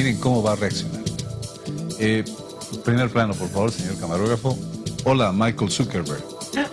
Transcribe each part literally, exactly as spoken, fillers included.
Miren cómo va a reaccionar. Eh, primer plano, por favor, señor camarógrafo. Hola, Michael Zuckerberg.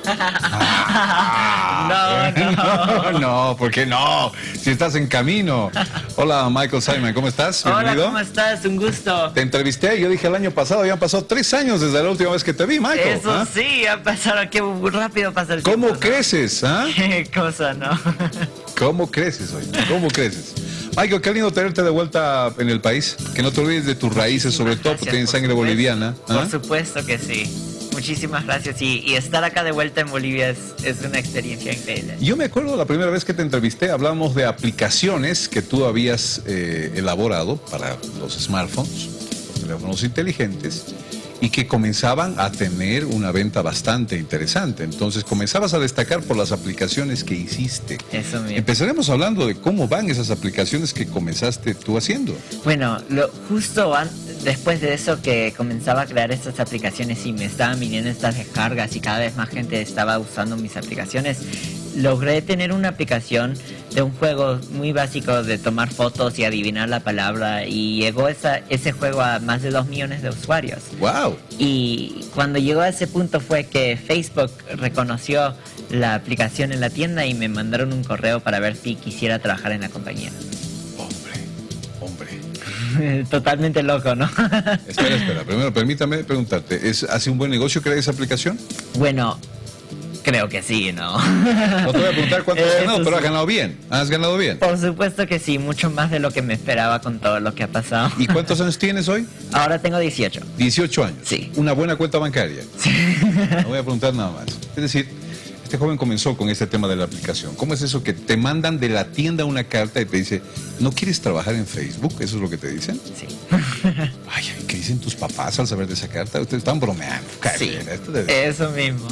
Ah, no, no. no, no, ¿por qué no? Si estás en camino. Hola, Michael Simon, ¿cómo estás? Bienvenido. Hola, ¿cómo estás? Un gusto. Te entrevisté, yo dije el año pasado, habían pasado tres años desde la última vez que te vi, Michael. Eso ¿ah? sí, ha pasado, qué rápido pasa el tiempo. ¿Cómo ¿no? creces? ¿Ah? Qué cosa, ¿no? ¿Cómo creces hoy? ¿Cómo creces? Michael, qué lindo tenerte de vuelta en el país. Que no te olvides de tus raíces, sobre todo porque tienes sangre supuesto. boliviana. ¿Ah? Por supuesto que sí. Muchísimas gracias. Y, y estar acá de vuelta en Bolivia es, es una experiencia increíble. Yo me acuerdo la primera vez que te entrevisté, hablamos de aplicaciones que tú habías eh, elaborado para los smartphones, los teléfonos inteligentes, y que comenzaban a tener una venta bastante interesante. Entonces comenzabas a destacar por las aplicaciones que hiciste. Eso mismo. Empezaremos hablando de cómo van esas aplicaciones que comenzaste tú haciendo. Bueno, lo, justo an, después de eso que comenzaba a crear estas aplicaciones y me estaban viniendo estas descargas y cada vez más gente estaba usando mis aplicaciones, logré tener una aplicación de un juego muy básico de tomar fotos y adivinar la palabra, y llegó esa, ese juego a más de dos millones de usuarios. ¡Wow! Y cuando llegó a ese punto fue que Facebook reconoció la aplicación en la tienda y me mandaron un correo para ver si quisiera trabajar en la compañía. Hombre, hombre. Totalmente loco, ¿no? Espera, espera. Primero, permítame preguntarte, ¿es, ¿hace un buen negocio crear esa aplicación? Bueno, creo que sí, ¿no? No te voy a preguntar cuánto has ganado, pero has ganado bien. ¿Has ganado bien? Por supuesto que sí, mucho más de lo que me esperaba con todo lo que ha pasado. ¿Y cuántos años tienes hoy? Ahora tengo dieciocho. dieciocho años. Sí. Una buena cuenta bancaria. Sí. No voy a preguntar nada más. Es decir, este joven comenzó con este tema de la aplicación. ¿Cómo es eso que te mandan de la tienda una carta y te dice, ¿no quieres trabajar en Facebook? ¿Eso es lo que te dicen? Sí. Ay, ¿qué dicen tus papás al saber de esa carta? Ustedes están bromeando. Sí, esto debe... eso mismo.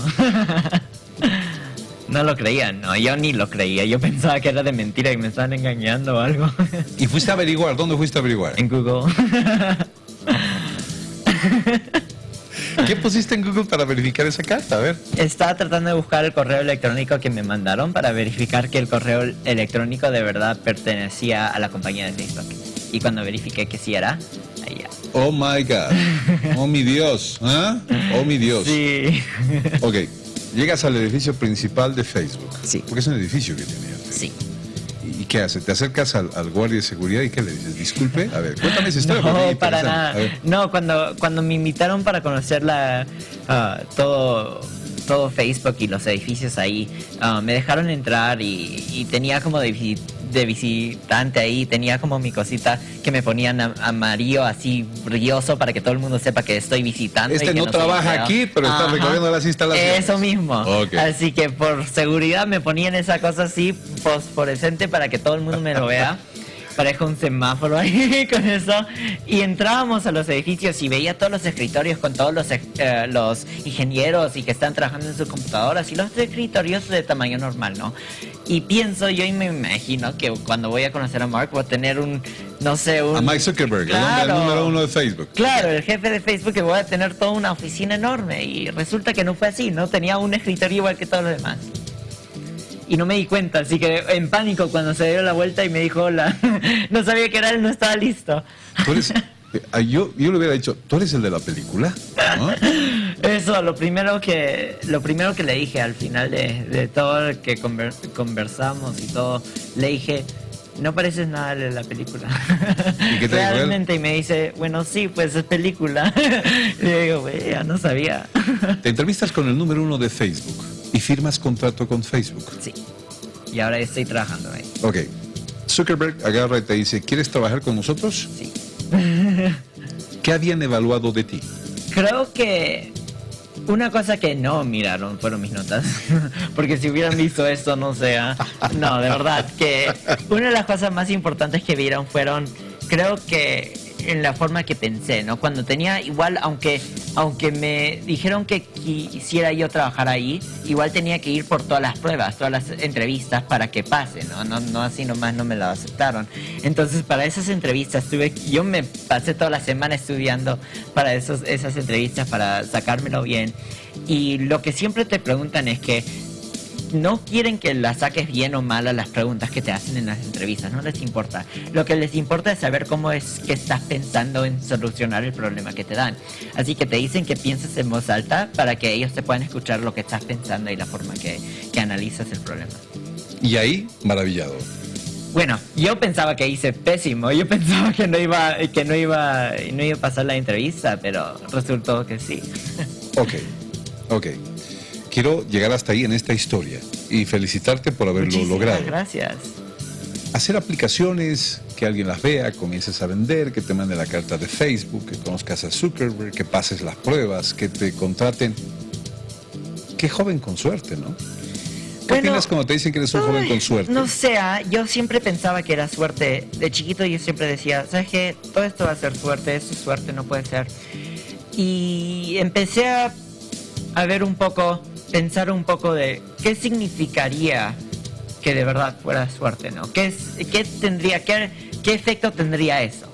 No lo creían, no, yo ni lo creía, yo pensaba que era de mentira y me estaban engañando o algo. ¿Y fuiste a averiguar? ¿Dónde fuiste a averiguar? En Google. ¿Qué pusiste en Google para verificar esa carta? A ver. Estaba tratando de buscar el correo electrónico que me mandaron para verificar que el correo electrónico de verdad pertenecía a la compañía de Facebook. Y cuando verifiqué que sí era, ahí ya. Oh my God. Oh mi Dios. ¿Ah? Oh mi Dios. Sí. Ok. Llegas al edificio principal de Facebook. Sí. Porque es un edificio que tiene. Sí. ¿Y qué hace? ¿Te acercas al, al guardia de seguridad y qué le dices? Disculpe, a ver, cuéntame esa historia. No, para nada. No, cuando, cuando me invitaron para conocer la, uh, todo, todo Facebook y los edificios ahí, uh, me dejaron entrar y, y tenía como de, de visitante ahí, tenía como mi cosita que me ponían amarillo así brilloso para que todo el mundo sepa que estoy visitando. Este y que no, no trabaja aquí, pero está recorriendo las instalaciones. Eso mismo. Okay. Así que por seguridad me ponían esa cosa así fosforescente para que todo el mundo me lo vea. Parejo un semáforo ahí con eso. Y entrábamos a los edificios y veía todos los escritorios con todos los, eh, los ingenieros y que están trabajando en sus computadoras y los escritorios de tamaño normal, ¿no? Y pienso yo y me imagino que cuando voy a conocer a Mark voy a tener un, no sé, un... A Mike Zuckerberg, claro, el número uno de Facebook. Claro, el jefe de Facebook, que voy a tener toda una oficina enorme. Y resulta que no fue así, ¿no? Tenía un escritorio igual que todos los demás. Y no me di cuenta, así que en pánico cuando se dio la vuelta y me dijo hola, no sabía que era él, no estaba listo. ¿Tú eres, eh, yo, yo le hubiera dicho, ¿tú eres el de la película? ¿No? Eso, lo primero que lo primero que le dije al final de, de todo lo que conver, conversamos y todo, le dije, no pareces nada de la película. ¿Y qué te Realmente, dijo y me dice, bueno, sí, pues es película. Y le digo, güey, ya no sabía. Te entrevistas con el número uno de Facebook y firmas contrato con Facebook. Sí. Y ahora estoy trabajando ahí. Ok. Zuckerberg agarra y te dice, ¿quieres trabajar con nosotros? Sí. ¿Qué habían evaluado de ti? Creo que una cosa que no miraron fueron mis notas. Porque si hubieran visto esto, no sé. ¿eh? No, de verdad. Que una de las cosas más importantes que vieron fueron, creo que en la forma que pensé, ¿no? Cuando tenía igual, aunque aunque me dijeron que quisiera yo trabajar ahí, igual tenía que ir por todas las pruebas, todas las entrevistas para que pase, ¿no? No, no así nomás no me lo aceptaron. Entonces, para esas entrevistas tuve, yo me pasé toda la semana estudiando para esos, esas entrevistas, para sacármelo bien. Y lo que siempre te preguntan es que no quieren que las saques bien o mal a las preguntas que te hacen en las entrevistas, no les importa. Lo que les importa es saber cómo es que estás pensando en solucionar el problema que te dan. Así que te dicen que pienses en voz alta para que ellos te puedan escuchar lo que estás pensando y la forma que, que analizas el problema. Y ahí, maravillado. Bueno, yo pensaba que hice pésimo, yo pensaba que no iba, que no iba, no iba a pasar la entrevista, pero resultó que sí. Ok, ok. Quiero llegar hasta ahí en esta historia y felicitarte por haberlo Muchísimas logrado. Gracias. Hacer aplicaciones, que alguien las vea, comiences a vender, que te mande la carta de Facebook, que conozcas a Zuckerberg, que pases las pruebas, que te contraten. Qué joven con suerte, ¿no? ¿Qué Bueno, opinas cuando te dicen que eres un ay, joven con suerte? No sé, ah, yo siempre pensaba que era suerte. De chiquito yo siempre decía, ¿sabes qué? Todo esto va a ser suerte, eso es suerte, no puede ser. Y empecé a, a ver un poco, pensar un poco de qué significaría que de verdad fuera suerte, ¿no? ¿Qué, es, qué tendría, qué, qué efecto tendría eso?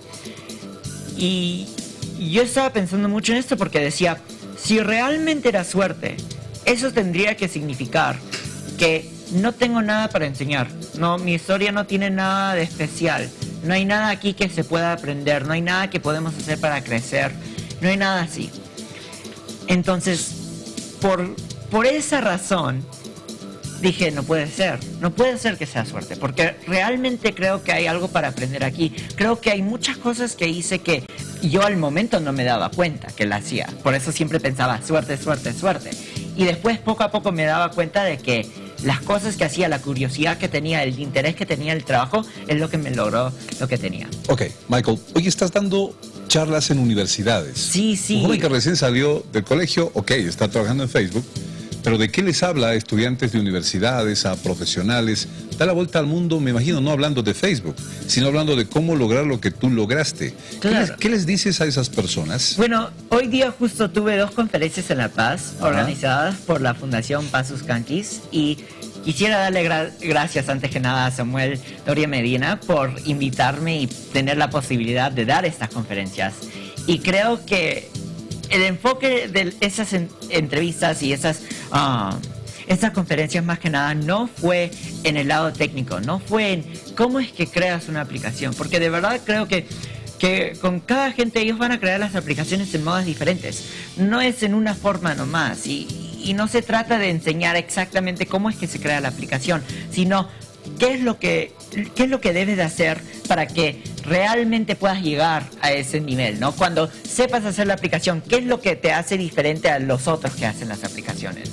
Y yo estaba pensando mucho en esto porque decía, si realmente era suerte, eso tendría que significar que no tengo nada para enseñar. No, mi historia no tiene nada de especial. No hay nada aquí que se pueda aprender. No hay nada que podemos hacer para crecer. No hay nada así. Entonces, por, por esa razón, dije, no puede ser. No puede ser que sea suerte. Porque realmente creo que hay algo para aprender aquí. Creo que hay muchas cosas que hice que yo al momento no me daba cuenta que la hacía. Por eso siempre pensaba, suerte, suerte, suerte. Y después poco a poco me daba cuenta de que las cosas que hacía, la curiosidad que tenía, el interés que tenía el trabajo, es lo que me logró lo que tenía. Ok, Michael, hoy estás dando charlas en universidades. Sí, sí. Un joven que recién salió del colegio, ok, está trabajando en Facebook, pero ¿de qué les habla a estudiantes de universidades, a profesionales? Da la vuelta al mundo, me imagino, no hablando de Facebook, sino hablando de cómo lograr lo que tú lograste. Claro. ¿Qué les, qué les dices a esas personas? Bueno, hoy día justo tuve dos conferencias en La Paz, Ajá, organizadas por la Fundación Pasus Canquis, y quisiera darle gra gracias antes que nada a Samuel Doria Medina por invitarme y tener la posibilidad de dar estas conferencias. Y creo que el enfoque de esas en entrevistas y esas, uh, esas conferencias más que nada no fue en el lado técnico, no fue en cómo es que creas una aplicación, porque de verdad creo que que con cada gente ellos van a crear las aplicaciones en modos diferentes. No es en una forma nomás. Y, y no se trata de enseñar exactamente cómo es que se crea la aplicación, sino qué es lo que, qué es lo que debes de hacer para que realmente puedas llegar a ese nivel, ¿no? Cuando sepas hacer la aplicación, ¿qué es lo que te hace diferente a los otros que hacen las aplicaciones?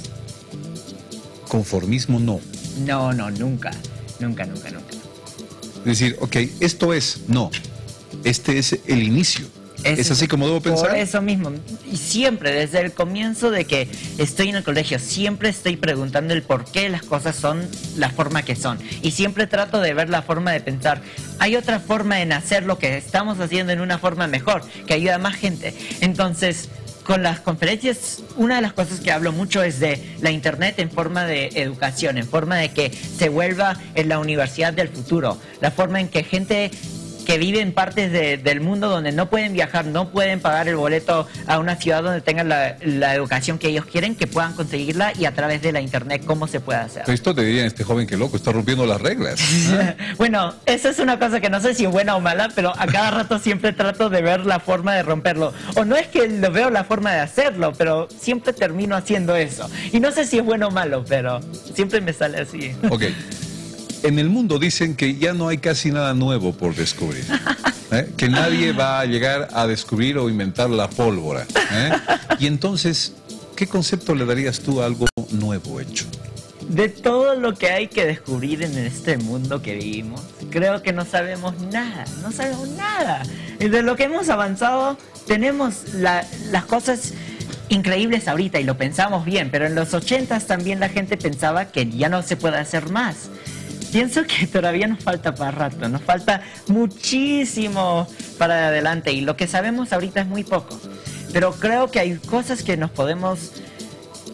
Conformismo no. No, no, nunca. Nunca, nunca, nunca. Es decir, ok, esto es, no. Este es el inicio. ¿Es, ¿Es así como debo pensar? Por eso mismo. Y siempre, desde el comienzo de que estoy en el colegio, siempre estoy preguntando el por qué las cosas son la forma que son. Y siempre trato de ver la forma de pensar. Hay otra forma en hacer lo que estamos haciendo en una forma mejor, que ayuda a más gente. Entonces, con las conferencias, una de las cosas que hablo mucho es de la internet en forma de educación, en forma de que se vuelva en la universidad del futuro. La forma en que gente que viven en partes de, del mundo donde no pueden viajar, no pueden pagar el boleto a una ciudad donde tengan la, la educación que ellos quieren, que puedan conseguirla, y a través de la internet cómo se puede hacer. Esto te dirían, este joven que loco, está rompiendo las reglas. ¿Ah? Bueno, eso es una cosa que no sé si es buena o mala, pero a cada rato siempre trato de ver la forma de romperlo. O no es que lo veo la forma de hacerlo, pero siempre termino haciendo eso. Y no sé si es bueno o malo, pero siempre me sale así. Ok. En el mundo dicen que ya no hay casi nada nuevo por descubrir, ¿eh? Que nadie va a llegar a descubrir o inventar la pólvora, ¿eh? Y entonces, ¿qué concepto le darías tú a algo nuevo hecho? De todo lo que hay que descubrir en este mundo que vivimos, creo que no sabemos nada, no sabemos nada. Y de lo que hemos avanzado, tenemos la, las cosas increíbles ahorita y lo pensamos bien, pero en los ochentas también la gente pensaba que ya no se puede hacer más. Pienso que todavía nos falta para rato, nos falta muchísimo para adelante y lo que sabemos ahorita es muy poco. Pero creo que hay cosas que nos podemos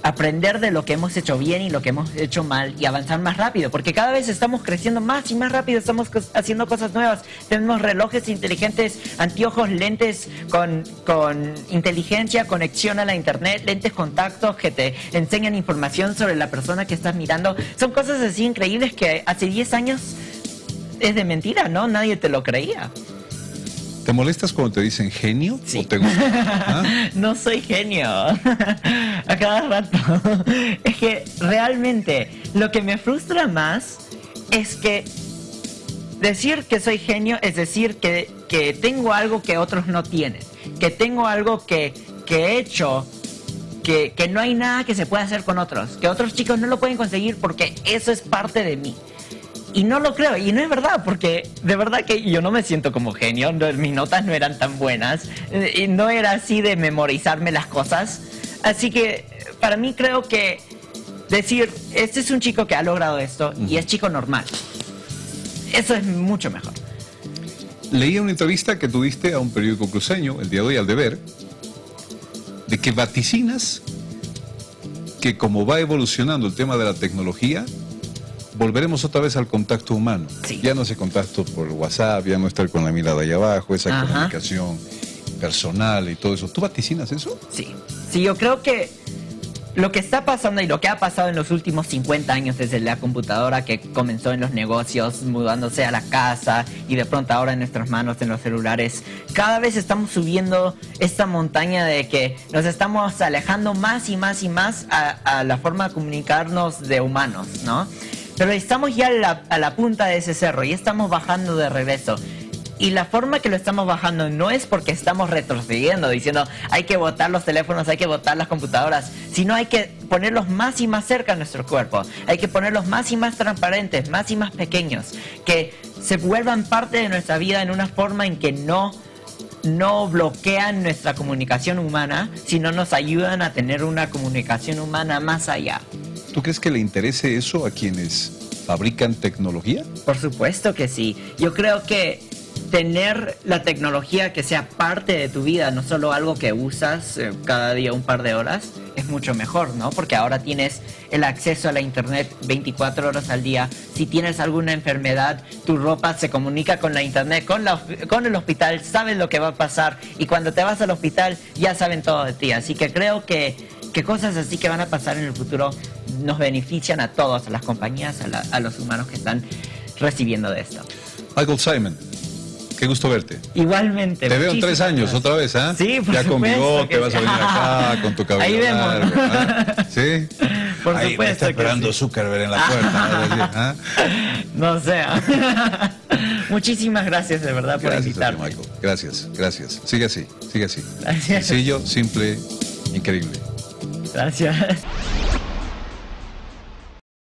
aprender de lo que hemos hecho bien y lo que hemos hecho mal y avanzar más rápido, porque cada vez estamos creciendo más y más rápido, estamos haciendo cosas nuevas, tenemos relojes inteligentes, anteojos, lentes con, con inteligencia, conexión a la internet, lentes contactos que te enseñan información sobre la persona que estás mirando. Son cosas así increíbles que hace diez años es de mentira, ¿no? Nadie te lo creía. ¿Te molestas cuando te dicen genio? Sí. ¿O te gusta? ¿Ah? No soy genio. A cada rato. Es que realmente lo que me frustra más es que decir que soy genio es decir que, que tengo algo que otros no tienen. Que tengo algo que, que he hecho que, que no hay nada que se pueda hacer con otros. Que otros chicos no lo pueden conseguir porque eso es parte de mí. Y no lo creo, y no es verdad, porque de verdad que yo no me siento como genio, no, mis notas no eran tan buenas, eh, y no era así de memorizarme las cosas. Así que para mí creo que decir, este es un chico que ha logrado esto, uh-huh. y es chico normal, eso es mucho mejor. Leí una entrevista que tuviste a un periódico cruceño, El Día de Hoy, Al Deber, de que vaticinas que como va evolucionando el tema de la tecnología, volveremos otra vez al contacto humano. Sí. Ya no ese contacto por WhatsApp, ya no estar con la mirada ahí abajo, esa Ajá. comunicación personal y todo eso. ¿Tú vaticinas eso? Sí. Sí, yo creo que lo que está pasando y lo que ha pasado en los últimos cincuenta años desde la computadora que comenzó en los negocios, mudándose a la casa y de pronto ahora en nuestras manos, en los celulares, cada vez estamos subiendo esta montaña de que nos estamos alejando más y más y más a, a la forma de comunicarnos de humanos, ¿no? Pero estamos ya a la, a la punta de ese cerro y estamos bajando de regreso. Y la forma que lo estamos bajando no es porque estamos retrocediendo, diciendo hay que botar los teléfonos, hay que botar las computadoras, sino hay que ponerlos más y más cerca a nuestro cuerpo. Hay que ponerlos más y más transparentes, más y más pequeños, que se vuelvan parte de nuestra vida en una forma en que no, no bloquean nuestra comunicación humana, sino nos ayudan a tener una comunicación humana más allá. ¿Tú crees que le interese eso a quienes fabrican tecnología? Por supuesto que sí. Yo creo que tener la tecnología que sea parte de tu vida, no solo algo que usas eh, cada día un par de horas, es mucho mejor, ¿no? Porque ahora tienes el acceso a la internet veinticuatro horas al día. Si tienes alguna enfermedad, tu ropa se comunica con la internet, con, la, con el hospital, saben lo que va a pasar y cuando te vas al hospital ya saben todo de ti. Así que creo que, que cosas así que van a pasar en el futuro nos benefician a todos, a las compañías, a, la, a los humanos que están recibiendo de esto. Michael Simon, qué gusto verte. Igualmente. Te veo en tres años gracias. Otra vez, ¿ah? ¿eh? Sí, por ya supuesto. Con bigote, que vas sí. a venir acá con tu cabello Ahí vemos. largo, ¿ah? ¿Sí? Por Ahí supuesto. me está esperando sí. Zuckerberg en la puerta. ¿Ah? No sé. Muchísimas gracias de verdad por gracias invitarme. A ti, Michael. Gracias, gracias. Sigue así, sigue así. Gracias. Sencillo, simple, increíble. Gracias.